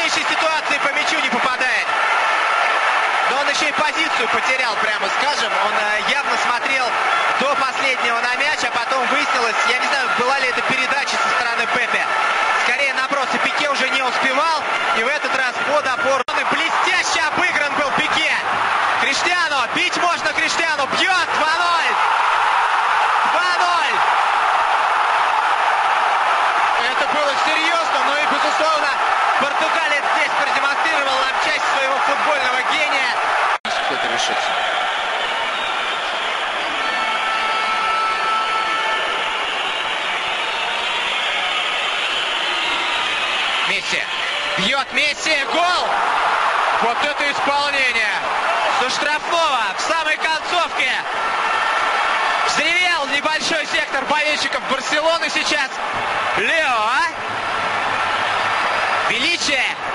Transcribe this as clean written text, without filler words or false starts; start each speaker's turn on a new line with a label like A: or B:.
A: сложнейшей ситуации по мячу не попадает. Но он еще и позицию потерял, прямо скажем. Он явно смотрел до последнего на мяч, а потом выяснилось, я не знаю, была ли это передача со стороны Пепе. Скорее наброс, и Пике уже не успевал. И в этот раз под опору. Блестяще обыгран был Пике. Криштиану, бить можно Криштиану, бьет 2-0. 2-0. Это было серьезно, но и, безусловно, португалец здесь продемонстрировал нам часть своего футбольного гения. Кто-то решится. Месси. Бьет Месси. Гол! Вот это исполнение. Со штрафного в самой концовке. Взревел небольшой сектор болельщиков Барселоны сейчас. Лео, а? Величие.